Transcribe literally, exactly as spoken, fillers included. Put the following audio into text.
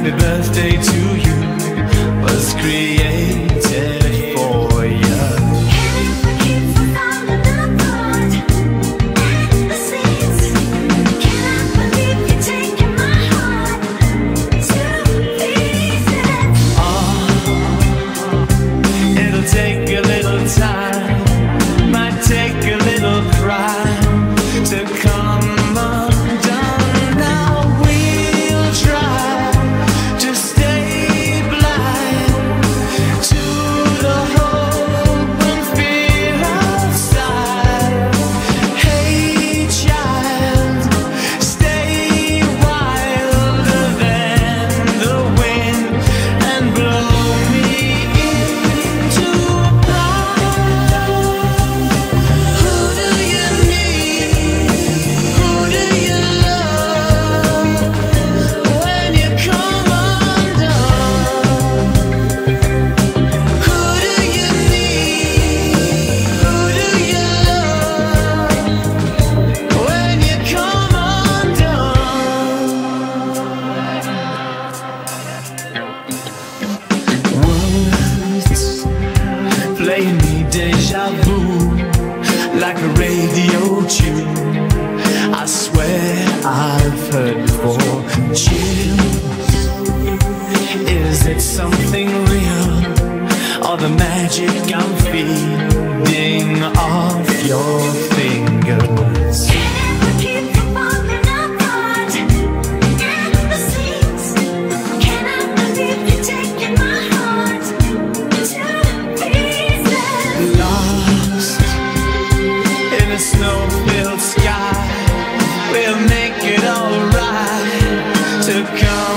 happy birthday to you was created for you. Take a little time, might take a little pride to come undone. Now we'll try to stay blind to the hope and fear outside. Hey child, stay wilder than the wind and blow me into play me deja vu like a radio tune. I swear I've heard before. Chills, is it something real, or the magic I'm feeding off your fingers? A snow-filled sky, we'll make it alright to come